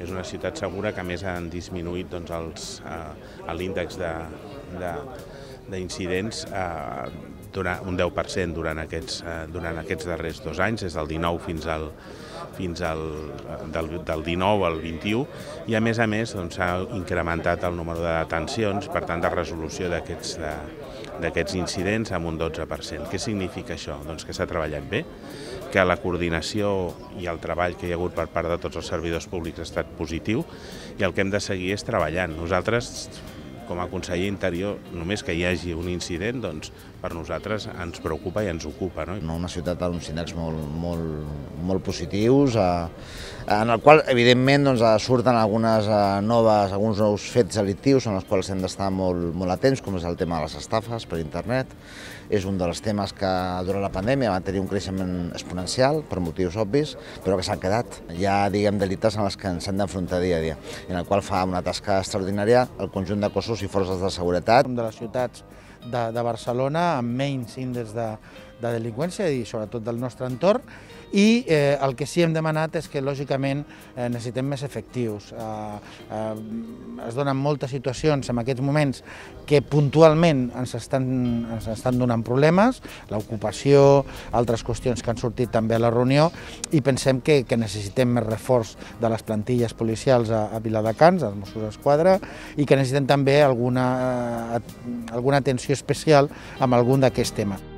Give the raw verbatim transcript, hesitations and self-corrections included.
és una ciutat segura que a més han disminuït doncs, els, eh, l'índex de, de, d'incidents eh, durant un deu per cent durant aquests, eh, durant aquests darrers dos anys, des del dinou fins al, fins al del, del dinou al vint-i-u, i a més a més doncs, s'ha incrementat el número de detencions, per tant de resolució d'aquests d'aquests incidents amb un dotze per cent. Què significa això? Doncs que s'ha treballat bé, que la coordinació i el treball que hi ha hagut per part de tots els servidors públics ha estat positiu i el que hem de seguir és treballant. Nosaltres, com a conseller Interior, només que hi hagi un incident, doncs per nosaltres ens preocupa i ens ocupa. No? Una ciutat amb uns índexs molt, molt, molt positius, eh, en el qual, evidentment, doncs, surten algunes eh, noves, alguns nous fets delictius en els quals hem d'estar molt, molt atents, com és el tema de les estafes per internet. És un dels temes que durant la pandèmia va tenir un creixement exponencial, per motius obvis, però que s'han quedat. Hi ha, diguem, delictes en els que ens hem d'enfrontar dia a dia, en el qual fa una tasca extraordinària el conjunt de cossos i forces de seguretat. Som de les ciutats de, de Barcelona amb menys índexs de, de delinqüència i sobretot del nostre entorn, i eh, el que sí hem demanat és que lògicament eh, necessitem més efectius. Eh, eh, es donen moltes situacions en aquests moments que puntualment ens estan, ens estan donant problemes, l'ocupació, altres qüestions que han sortit també a la reunió, i pensem que, que necessitem més reforç de les plantilles policials a, a Viladecans, als Mossos d'Esquadra, i que necessitem també alguna, eh, alguna atenció especial amb algun d'aquests temes.